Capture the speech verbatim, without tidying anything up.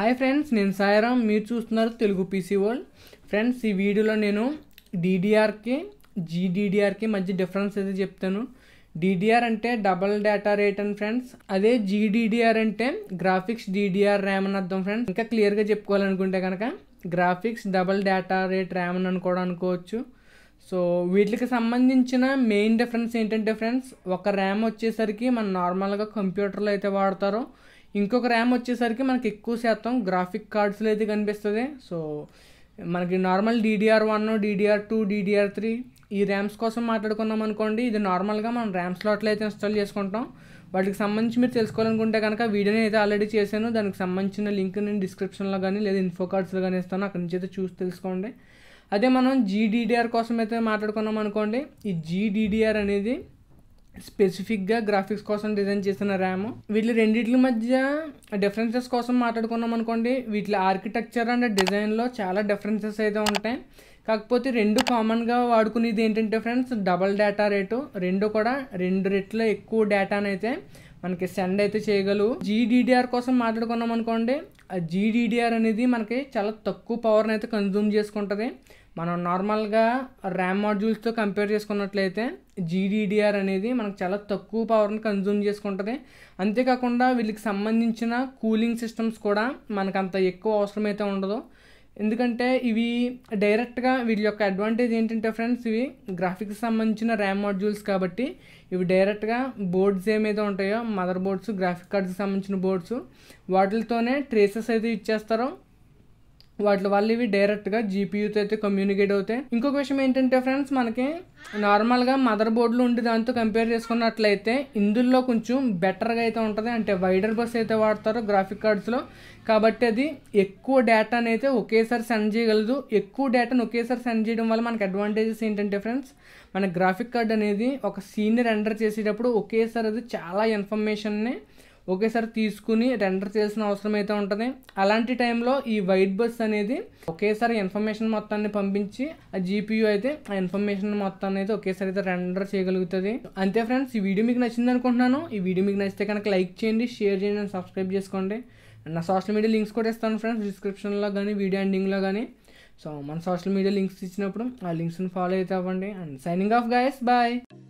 Hi friends, నేను సాయిరామ్. మీరు చూస్తున్నారు తెలుగు పీసీ వరల్డ్. ఫ్రెండ్స్, ఈ వీడియోలో నేను డీడీఆర్కి జీడీడీఆర్కి మధ్య డిఫరెన్స్ అయితే చెప్తాను. డీడీఆర్ అంటే డబల్ డేటా రేట్ అని ఫ్రెండ్స్, అదే జీడీడీఆర్ అంటే గ్రాఫిక్స్ డీడీఆర్ ర్యామ్ అని అర్థం ఫ్రెండ్స్. ఇంకా క్లియర్గా చెప్పుకోవాలనుకుంటే కనుక graphics double data rate RAM అని కూడా అనుకోవచ్చు. సో వీటికి సంబంధించిన మెయిన్ డిఫరెన్స్ ఏంటంటే ఫ్రెండ్స్, ఒక ర్యామ్ వచ్చేసరికి మనం నార్మల్గా కంప్యూటర్లో అయితే వాడతారో, ఇంకొక ర్యామ్ వచ్చేసరికి మనకి ఎక్కువ శాతం గ్రాఫిక్ కార్డ్స్లో అయితే కనిపిస్తుంది. సో మనకి normal DDR one DDR two DDR three ఈ ర్యామ్స్ కోసం మాట్లాడుకున్నాం అనుకోండి, ఇది నార్మల్గా మనం ర్యామ్ స్లాట్లో అయితే ఇన్స్టాల్ చేసుకుంటాం. వాటికి సంబంధించి మీరు తెలుసుకోవాలనుకుంటే కనుక వీడియోని అయితే ఆల్రెడీ చేశాను. దానికి సంబంధించిన లింక్ నేను డిస్క్రిప్షన్లో కానీ లేదా ఇన్ఫో కార్డ్స్లో కానీ ఇస్తాను, అక్కడి నుంచి అయితే చూసి తెలుసుకోండి. అదే మనం జీడీడీఆర్ కోసం అయితే మాట్లాడుకున్నాం అనుకోండి, ఈ జీడీడీఆర్ అనేది స్పెసిఫిక్గా గ్రాఫిక్స్ కోసం డిజైన్ చేసిన ర్యామ్. వీటి రెండింటి మధ్య డిఫరెన్సెస్ కోసం మాట్లాడుకున్నాం అనుకోండి, వీటి ఆర్కిటెక్చర్ అండ్ డిజైన్లో చాలా డిఫరెన్సెస్ అయితే ఉంటాయి. కాకపోతే రెండు కామన్గా వాడుకునేది ఏంటంటే ఫ్రెండ్స్, డబల్ డేటా రేటు. రెండు కూడా రెండు రెట్ల ఎక్కువ డేటాను అయితే మనకి సెండ్ అయితే చేయగలవు. జీడీడీఆర్ కోసం మాట్లాడుకున్నాం అనుకోండి, ఆ జీడీడీఆర్ అనేది మనకి చాలా తక్కువ పవర్ని అయితే కన్జ్యూమ్ చేసుకుంటుంది. మనం నార్మల్గా ర్యామ్ మాడ్యూల్స్తో కంపేర్ చేసుకున్నట్లయితే జీడీడీఆర్ అనేది మనకు చాలా తక్కువ పవర్ని కన్జ్యూమ్ చేసుకుంటుంది. అంతేకాకుండా వీళ్ళకి సంబంధించిన కూలింగ్ సిస్టమ్స్ కూడా మనకు అంత ఎక్కువ అవసరం అయితే ఉండదు. ఎందుకంటే ఇవి డైరెక్ట్గా వీళ్ళ యొక్క అడ్వాంటేజ్ ఏంటంటే ఫ్రెండ్స్, ఇవి గ్రాఫిక్స్ సంబంధించిన ర్యామ్ మాడ్యూల్స్ కాబట్టి ఇవి డైరెక్ట్గా బోర్డ్స్ ఏమైతే ఉంటాయో, మదర్ బోర్డ్స్, గ్రాఫిక్ కార్డ్స్కి సంబంధించిన బోర్డ్స్, వాటితోనే ట్రేసెస్ అయితే ఇచ్చేస్తారో, వాటి వల్ల ఇవి డైరెక్ట్గా జీపీయూతో అయితే కమ్యూనికేట్ అవుతాయి. ఇంకొక విషయం ఏంటంటే ఫ్రెండ్స్, మనకి నార్మల్గా మదర్ బోర్డులు ఉండి దాంతో కంపేర్ చేసుకున్నట్లయితే ఇందులో కొంచెం బెటర్గా అయితే ఉంటుంది. అంటే వైడర్ బస్ అయితే వాడతారు గ్రాఫిక్ కార్డ్స్లో, కాబట్టి అది ఎక్కువ డేటాని అయితే ఒకేసారి సెండ్ చేయగలదు. ఎక్కువ డేటాను ఒకేసారి సెండ్ చేయడం వల్ల మనకి అడ్వాంటేజెస్ ఏంటంటే ఫ్రెండ్స్, మన గ్రాఫిక్ కార్డ్ అనేది ఒక సీన్ని రెండర్ చేసేటప్పుడు ఒకేసారి అది చాలా ఇన్ఫర్మేషన్ని ఒకేసారి తీసుకుని రెండర్ చేయాల్సిన అవసరం అయితే ఉంటుంది. అలాంటి టైంలో ఈ వైట్ బస్ అనేది ఒకేసారి ఇన్ఫర్మేషన్ మొత్తాన్ని పంపించి ఆ జీపీయూ అయితే ఆ ఇన్ఫర్మేషన్ మొత్తాన్ని అయితే ఒకేసారి అయితే రెండర్ చేయగలుగుతుంది. అంతే ఫ్రెండ్స్, ఈ వీడియో మీకు నచ్చింది అనుకుంటున్నాను. ఈ వీడియో మీకు నచ్చితే కనుక లైక్ చేయండి, షేర్ చేయండి అండ్ సబ్స్క్రైబ్ చేసుకోండి. నా సోషల్ మీడియా లింక్స్ కూడా ఇస్తాను ఫ్రెండ్స్, డిస్క్రిప్షన్లో కానీ వీడియో ఎండింగ్లో కానీ. సో మన సోషల్ మీడియా లింక్స్ ఇచ్చినప్పుడు ఆ లింక్స్ని ఫాలో అయితే అవ్వండి. And signing off guys, bye.